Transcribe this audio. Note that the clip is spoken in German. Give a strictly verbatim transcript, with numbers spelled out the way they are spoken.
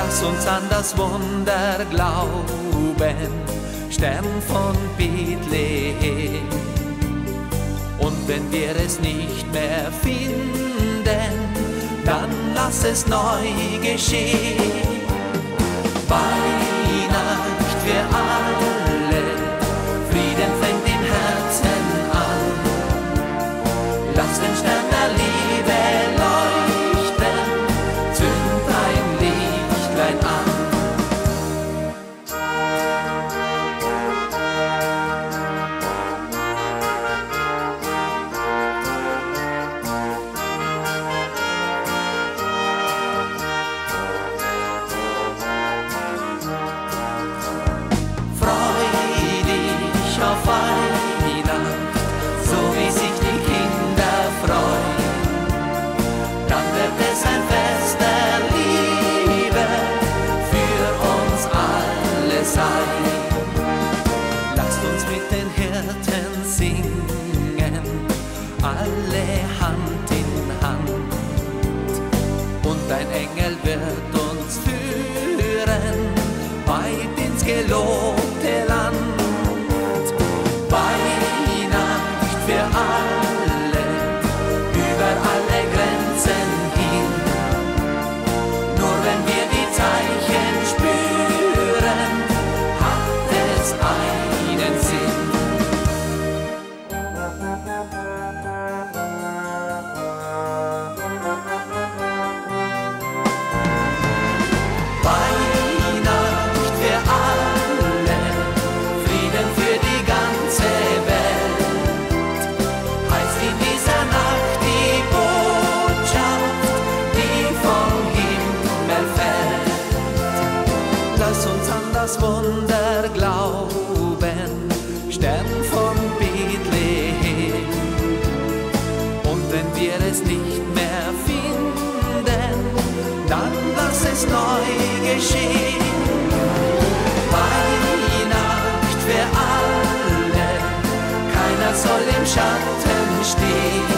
Lass uns an das Wunder glauben, Stern von Bethlehem. Und wenn wir es nicht mehr finden, dann lass es neu geschehen. Weihnacht für alle, Frieden fängt im Herzen an. Lass den Stern der Liebe leuchten, zünd ein Lichtlein an. Lasst uns mit den Hirten singen, alle Hand in Hand, und ein Engel wird uns führen, weit ins gelobte Land. Weihnacht für alle, über alle Grenzen hin, nur wenn wir die Zeichen spüren, einen Sinn. Weihnacht für alle, Frieden für die ganze Welt, heißt in dieser Nacht die Botschaft, die vom Himmel fällt. Lass uns an das Wunder glauben, Stern von Bethlehem. Und wenn wir es nicht mehr finden, dann lass es neu geschehen. Weihnacht für alle, keiner soll im Schatten stehen.